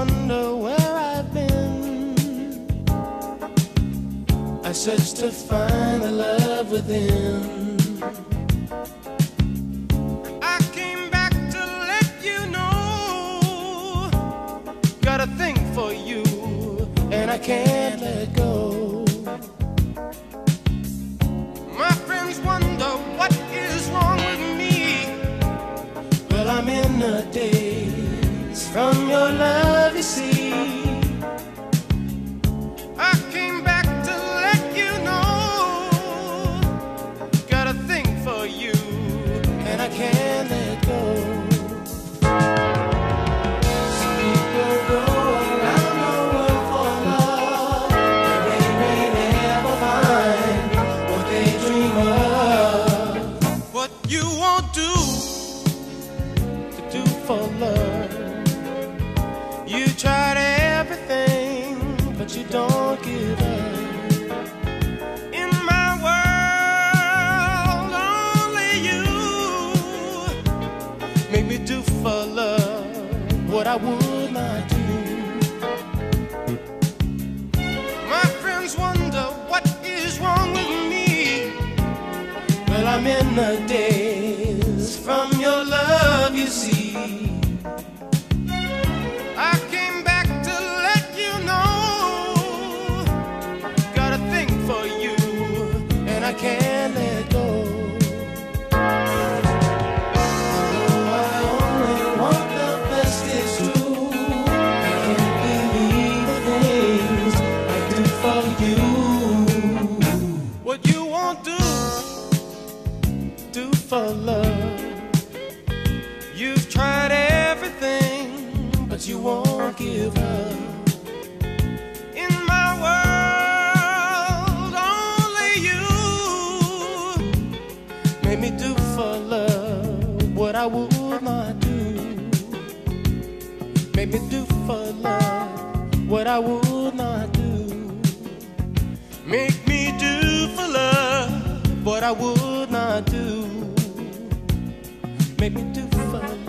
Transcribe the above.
wonder where I've been. I search to find the love within. I came back to let you know, got a thing for you, and I can't let go. My friends wonder what is wrong with me. Well, I'm in a daze from your love, you see. I came back to let you know, got a thing for you, and I can't let go. Some people go around the world for love, and they may never find what they dream of. What you won't do to do for love. You tried everything, but you don't give up. In my world, only you make me do for love what I would not do. My friends wonder what is wrong with me. Well, I'm in the daze from your love, you see. I came back to let you know, got a thing for you, and I can't let go. Though I only want the best, it's true. I can't believe the things I do for you. What you won't do for love. You've tried everything, but you won't give up. In my world, only you made me do for love what I would not do. Made me do for love what I would not do. Make me do for love what I would not do. Make me do for love.